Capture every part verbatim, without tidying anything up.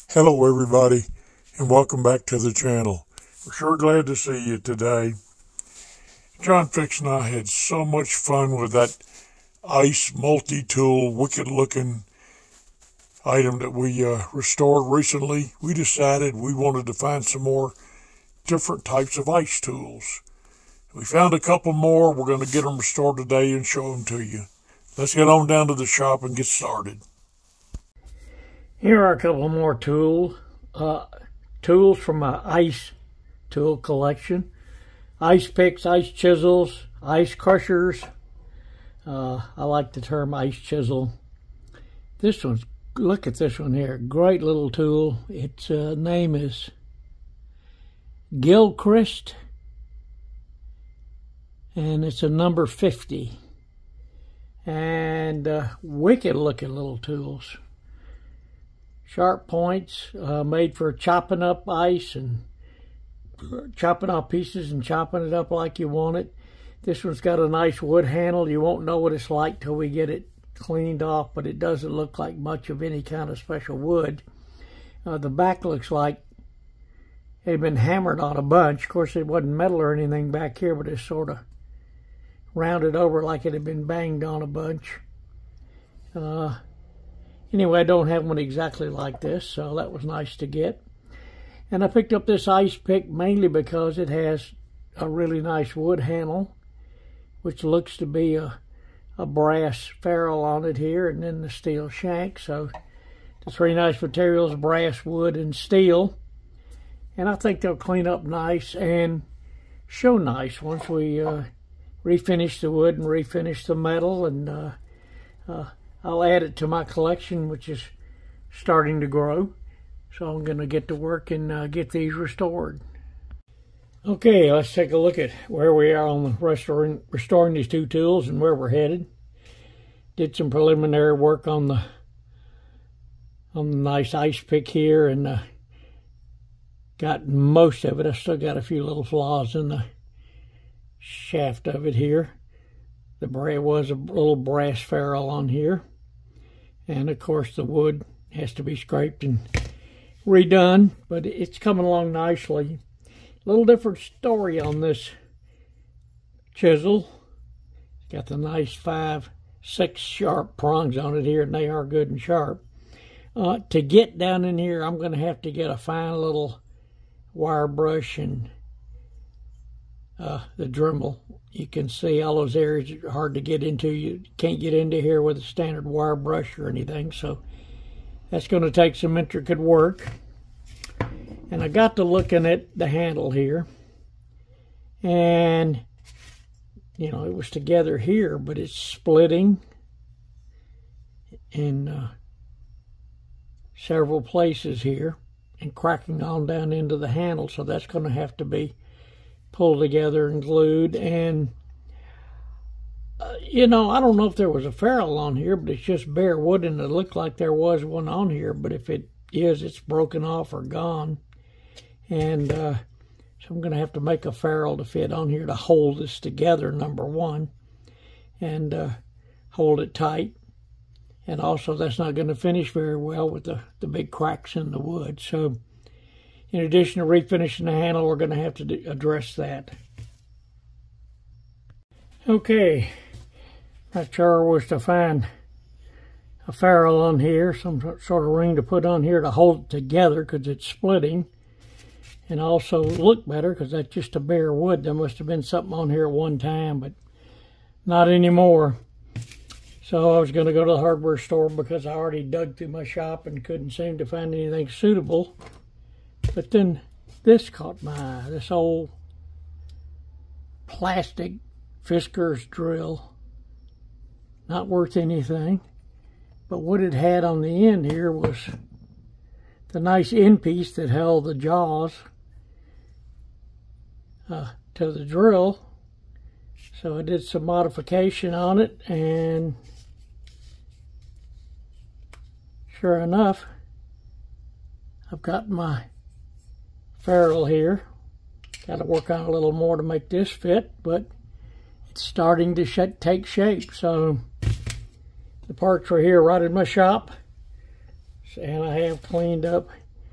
Hello everybody, and welcome back to the channel. We're sure glad to see you today. John Fix and I had so much fun with that ice multi-tool, wicked looking item that we uh, restored recently. We decided we wanted to find some more different types of ice tools. We found a couple more. We're going to get them restored today and show them to you. Let's get on down to the shop and get started. Here are a couple more tool, uh, tools from my ice tool collection. Ice picks, ice chisels, ice crushers. Uh, I like the term ice chisel. This one's, look at this one here. Great little tool. Its uh, name is Gilchrist, and it's a number fifty. And uh, wicked looking little tools. Sharp points, uh, made for chopping up ice and chopping off pieces and chopping it up like you want it. This one's got a nice wood handle. You won't know what it's like till we get it cleaned off, but it doesn't look like much of any kind of special wood. Uh, the back looks like it had been hammered on a bunch. Of course, it wasn't metal or anything back here, but it's sort of rounded over like it had been banged on a bunch. Uh, Anyway, I don't have one exactly like this, so that was nice to get. And I picked up this ice pick mainly because it has a really nice wood handle, which looks to be a, a brass ferrule on it here, and then the steel shank. So the three nice materials, brass, wood, and steel. And I think they'll clean up nice and show nice once we uh, refinish the wood and refinish the metal. And uh, uh, I'll add it to my collection, which is starting to grow. So I'm going to get to work and uh, get these restored. Okay, let's take a look at where we are on the restoring, restoring these two tools and where we're headed. Did some preliminary work on the on the nice ice pick here, and uh, got most of it. I still got a few little flaws in the shaft of it here. The brass was a little brass ferrule on here. And of course the wood has to be scraped and redone, but it's coming along nicely. A little different story on this chisel. It's got the nice five, six sharp prongs on it here, and they are good and sharp. Uh, to get down in here, I'm going to have to get a fine little wire brush and uh, the Dremel. You can see all those areas are hard to get into. You can't get into here with a standard wire brush or anything, so that's going to take some intricate work. And I got to looking at the handle here, and you know, it was together here, but it's splitting in uh, several places here and cracking on down into the handle, so that's going to have to be pulled together and glued. And uh, you know, I don't know if there was a ferrule on here, but it's just bare wood, and it looked like there was one on here, but if it is, it's broken off or gone. And uh, so I'm going to have to make a ferrule to fit on here to hold this together, number one, and uh, hold it tight. And also, that's not going to finish very well with the, the big cracks in the wood. So in addition to refinishing the handle, we're going to have to address that. Okay, my chore was to find a ferrule on here, some sort of ring to put on here to hold it together because it's splitting, and also look better because that's just a bare wood. There must have been something on here at one time, but not anymore. So I was going to go to the hardware store because I already dug through my shop and couldn't seem to find anything suitable. But then this caught my eye, this old plastic Fiskars drill. Not worth anything, but what it had on the end here was the nice end piece that held the jaws uh, to the drill. So I did some modification on it, and sure enough, I've got my ferrule here. Got to work on a little more to make this fit, but it's starting to sh take shape. So the parts are here right in my shop, and I have cleaned up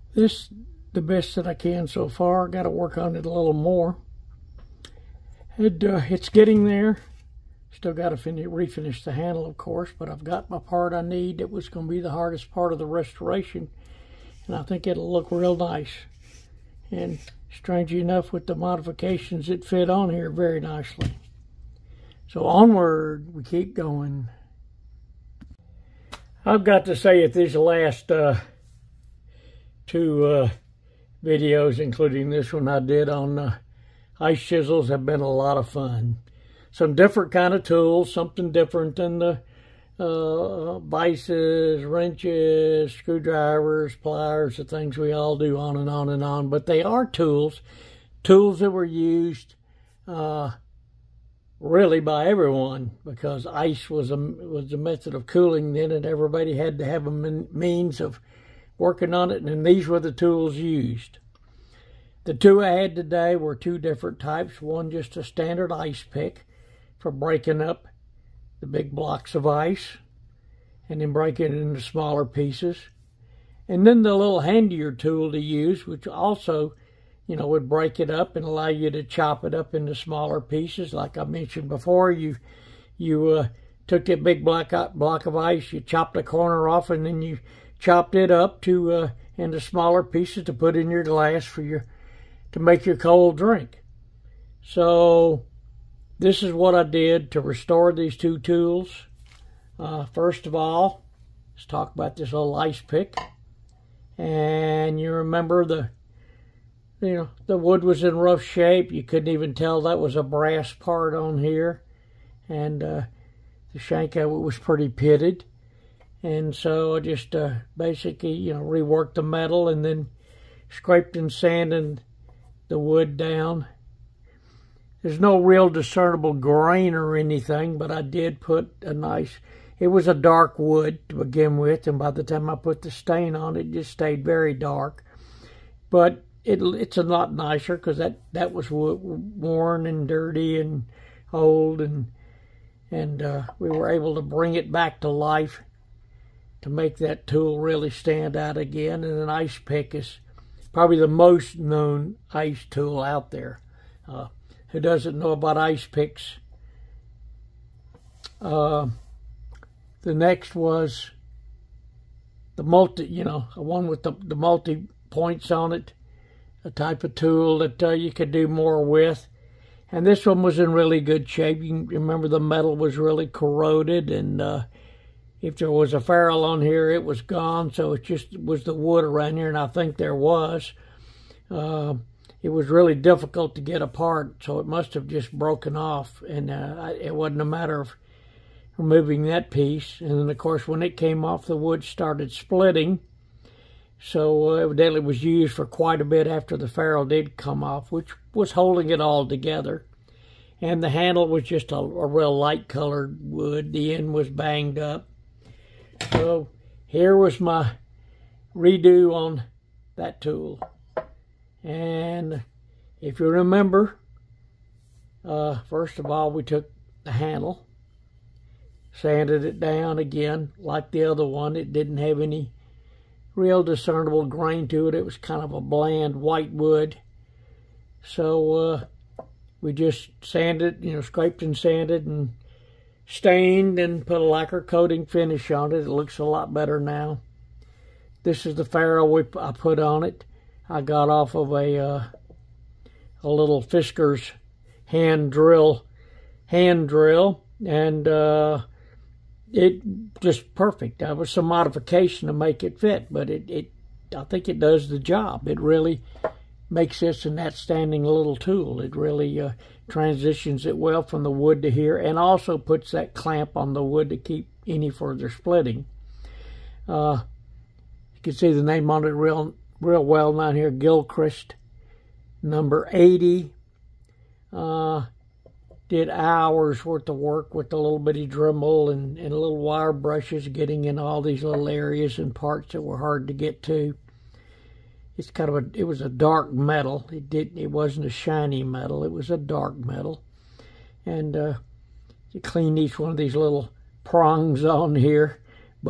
This the best that I can so far. Got to work on it a little more. It, uh, it's getting there. Still got to finish, refinish the handle, of course, but I've got my part I need. That was going to be the hardest part of the restoration, and I think it'll look real nice. And strangely enough, with the modifications, it fit on here very nicely. So onward, we keep going. I've got to say that these last uh, two uh, videos, including this one I did on uh, ice chisels, have been a lot of fun. Some different kind of tools, something different than the uh, vices, wrenches, screwdrivers, pliers, the things we all do, on and on and on. But they are tools, tools that were used uh, really by everyone, because ice was a was a method of cooling then, and everybody had to have a means of working on it, and these were the tools used. The two I had today were two different types. One just a standard ice pick for breaking up the big blocks of ice and then breaking it into smaller pieces. And then the little handier tool to use, which also, you know, would break it up and allow you to chop it up into smaller pieces. Like I mentioned before, you you uh, took that big block, block of ice, you chopped the corner off, and then you chopped it up to uh, into smaller pieces to put in your glass for your to make your cold drink. So this is what I did to restore these two tools. Uh, first of all, let's talk about this little ice pick. And you remember the, you know, the wood was in rough shape. You couldn't even tell that was a brass part on here. And uh, the shank of it was pretty pitted. And so I just uh, basically, you know, reworked the metal and then scraped and sanded the wood down. There's no real discernible grain or anything, but I did put a nice, it was a dark wood to begin with, and by the time I put the stain on, it just stayed very dark. But it, it's a lot nicer, because that, that was worn and dirty and old, and, and uh, we were able to bring it back to life to make that tool really stand out again. And an ice pick is probably the most known ice tool out there. Uh, who doesn't know about ice picks? Uh, the next was the multi, you know, one with the, the multi points on it, a type of tool that uh, you could do more with. And this one was in really good shape. You can remember the metal was really corroded, and uh, if there was a ferrule on here, it was gone. So it just was the wood around here, and I think there was. Uh, it was really difficult to get apart, so it must have just broken off. And uh, it wasn't a matter of removing that piece. And then, of course, when it came off, the wood started splitting. So uh, evidently it was used for quite a bit after the ferrule did come off, which was holding it all together. And the handle was just a, a real light colored wood. The end was banged up. So here was my redo on that tool. And if you remember, uh, first of all, we took the handle, sanded it down again like the other one. It didn't have any real discernible grain to it. It was kind of a bland white wood. So uh, we just sanded, you know, scraped and sanded and stained and put a lacquer coating finish on it. It looks a lot better now. This is the ferrule we, I put on it. I got off of a uh, a little Fiskars hand drill, hand drill, and uh, it just perfect. There was some modification to make it fit, but it, it I think it does the job. It really makes this an outstanding little tool. It really uh, transitions it well from the wood to here, and also puts that clamp on the wood to keep any further splitting. Uh, you can see the name on it real real well down here, Gilchrist, number eighty. Uh, did hours worth of work with a little bitty Dremel and, and little wire brushes, getting in all these little areas and parts that were hard to get to. It's kind of a, it was a dark metal. It didn't, it wasn't a shiny metal. It was a dark metal. And uh, you clean each one of these little prongs on here, but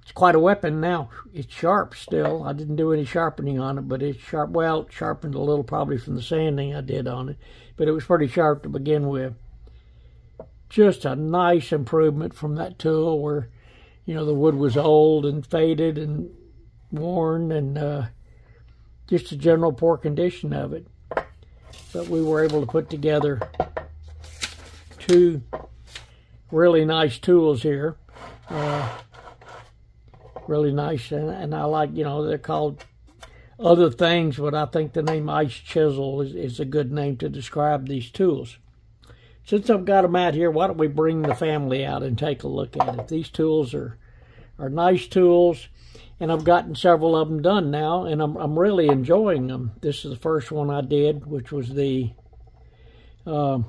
it's quite a weapon now. It's sharp still. I didn't do any sharpening on it, but it's sharp. Well, it sharpened a little probably from the sanding I did on it, but it was pretty sharp to begin with. Just a nice improvement from that tool where, you know, the wood was old and faded and worn, and uh, just a general poor condition of it. But we were able to put together two really nice tools here. Uh, really nice, and, and I like, you know, they're called other things, but I think the name Ice Chisel is, is a good name to describe these tools. Since I've got them out here, why don't we bring the family out and take a look at it. These tools are, are nice tools, and I've gotten several of them done now, and I'm, I'm really enjoying them. This is the first one I did, which was the uh,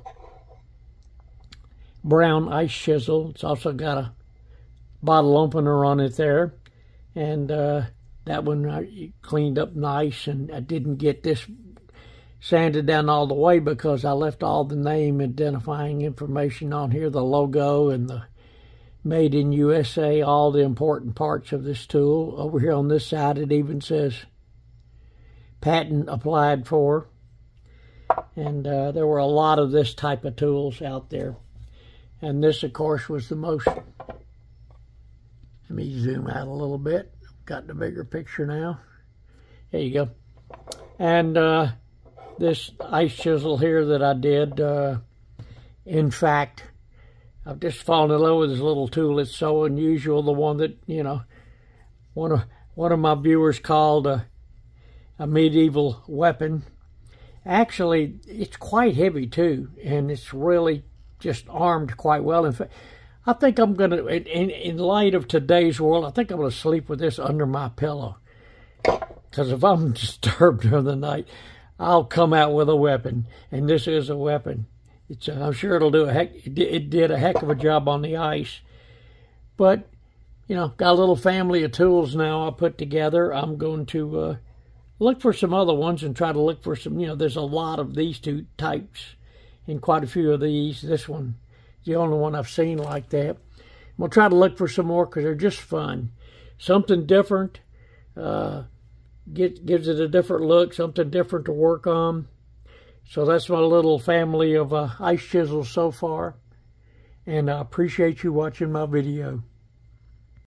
brown ice chisel. It's also got a bottle opener on it there, and uh, that one I cleaned up nice, and I didn't get this sanded down all the way because I left all the name identifying information on here, the logo and the made in U S A, all the important parts of this tool. Over here on this side it even says patent applied for, and uh, there were a lot of this type of tools out there, and this of course was the most. Let me zoom out a little bit. Got the bigger picture now. There you go. And uh, this ice chisel here that I did, uh, in fact, I've just fallen in love with this little tool. It's so unusual. The one that, you know, one of one of my viewers called a, a medieval weapon. Actually, it's quite heavy too, and it's really just armed quite well. In fact, I think I'm going to, in, in light of today's world, I think I'm going to sleep with this under my pillow. Because if I'm disturbed during the night, I'll come out with a weapon. And this is a weapon. It's, uh, I'm sure it'll do a heck, it, it did a heck of a job on the ice. But, you know, got a little family of tools now I put together. I'm going to uh, look for some other ones and try to look for some, you know, there's a lot of these two types and quite a few of these. This one, the only one I've seen like that. We'll try to look for some more because they're just fun. Something different. Uh, get, gives it a different look, something different to work on. So that's my little family of uh, ice chisels so far. And I appreciate you watching my video.